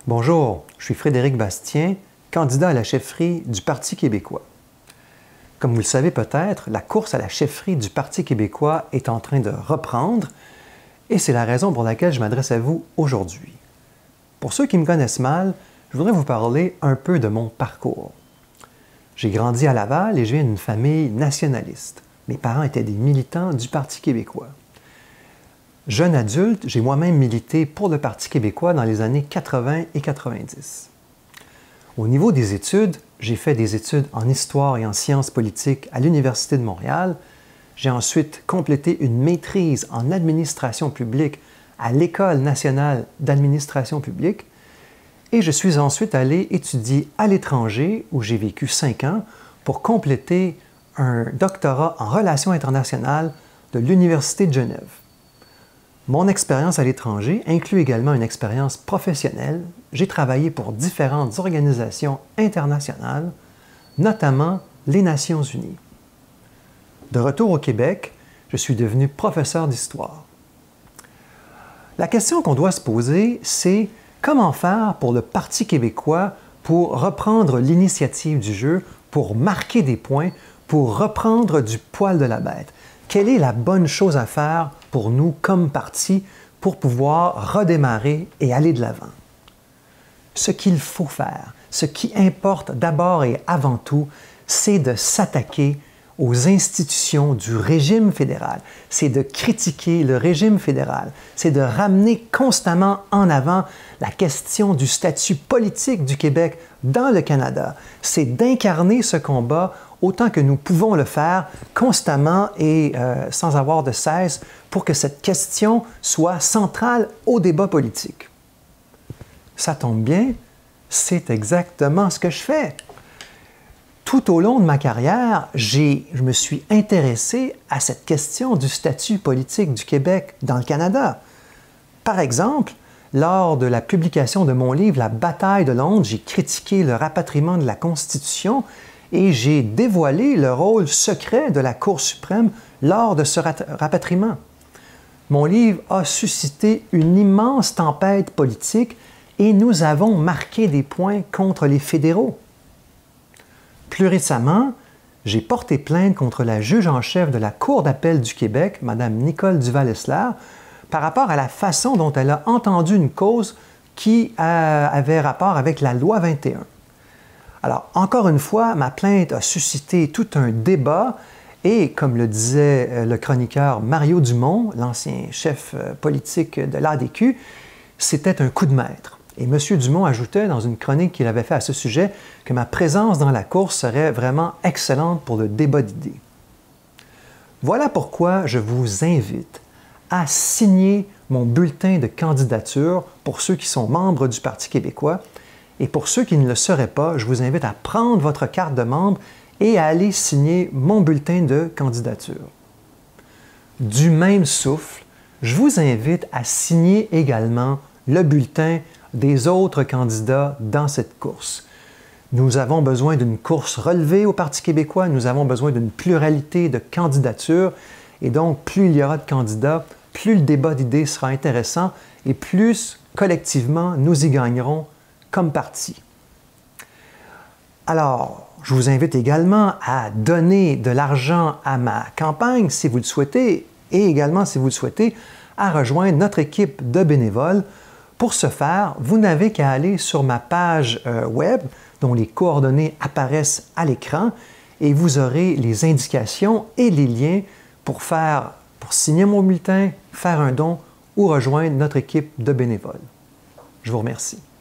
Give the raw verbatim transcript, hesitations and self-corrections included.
Bonjour, je suis Frédéric Bastien, candidat à la chefferie du Parti québécois. Comme vous le savez peut-être, la course à la chefferie du Parti québécois est en train de reprendre et c'est la raison pour laquelle je m'adresse à vous aujourd'hui. Pour ceux qui me connaissent mal, je voudrais vous parler un peu de mon parcours. J'ai grandi à Laval et je viens d'une famille nationaliste. Mes parents étaient des militants du Parti québécois. Jeune adulte, j'ai moi-même milité pour le Parti québécois dans les années quatre-vingt et quatre-vingt-dix. Au niveau des études, j'ai fait des études en histoire et en sciences politiques à l'Université de Montréal. J'ai ensuite complété une maîtrise en administration publique à l'École nationale d'administration publique et je suis ensuite allé étudier à l'étranger où j'ai vécu cinq ans pour compléter un doctorat en relations internationales de l'Université de Genève. Mon expérience à l'étranger inclut également une expérience professionnelle. J'ai travaillé pour différentes organisations internationales, notamment les Nations unies. De retour au Québec, je suis devenu professeur d'histoire. La question qu'on doit se poser, c'est comment faire pour le Parti québécois pour reprendre l'initiative du jeu, pour marquer des points, pour reprendre du poil de la bête? Quelle est la bonne chose à faire pour nous comme parti pour pouvoir redémarrer et aller de l'avant? Ce qu'il faut faire, ce qui importe d'abord et avant tout, c'est de s'attaquer aux institutions du régime fédéral. C'est de critiquer le régime fédéral. C'est de ramener constamment en avant la question du statut politique du Québec dans le Canada. C'est d'incarner ce combat autant que nous pouvons le faire constamment et euh, sans avoir de cesse pour que cette question soit centrale au débat politique. Ça tombe bien, c'est exactement ce que je fais. Tout au long de ma carrière, j'ai, je me suis intéressé à cette question du statut politique du Québec dans le Canada. Par exemple, lors de la publication de mon livre « La bataille de Londres », j'ai critiqué le rapatriement de la Constitution et j'ai dévoilé le rôle secret de la Cour suprême lors de ce rapatriement. Mon livre a suscité une immense tempête politique et nous avons marqué des points contre les fédéraux. Plus récemment, j'ai porté plainte contre la juge en chef de la Cour d'appel du Québec, Mme Nicole Duval-Essler, par rapport à la façon dont elle a entendu une cause qui euh, avait rapport avec la loi vingt et un. Alors, encore une fois, ma plainte a suscité tout un débat et, comme le disait le chroniqueur Mario Dumont, l'ancien chef politique de l'A D Q, c'était un coup de maître. Et M. Dumont ajoutait dans une chronique qu'il avait fait à ce sujet que ma présence dans la course serait vraiment excellente pour le débat d'idées. Voilà pourquoi je vous invite à signer mon bulletin de candidature pour ceux qui sont membres du Parti québécois. Et pour ceux qui ne le seraient pas, je vous invite à prendre votre carte de membre et à aller signer mon bulletin de candidature. Du même souffle, je vous invite à signer également le bulletin des autres candidats dans cette course. Nous avons besoin d'une course relevée au Parti québécois, nous avons besoin d'une pluralité de candidatures et donc plus il y aura de candidats, plus le débat d'idées sera intéressant et plus collectivement nous y gagnerons comme parti. Alors, je vous invite également à donner de l'argent à ma campagne si vous le souhaitez et également si vous le souhaitez à rejoindre notre équipe de bénévoles. Pour ce faire, vous n'avez qu'à aller sur ma page euh, web dont les coordonnées apparaissent à l'écran et vous aurez les indications et les liens pour faire, pour signer mon bulletin, faire un don ou rejoindre notre équipe de bénévoles. Je vous remercie.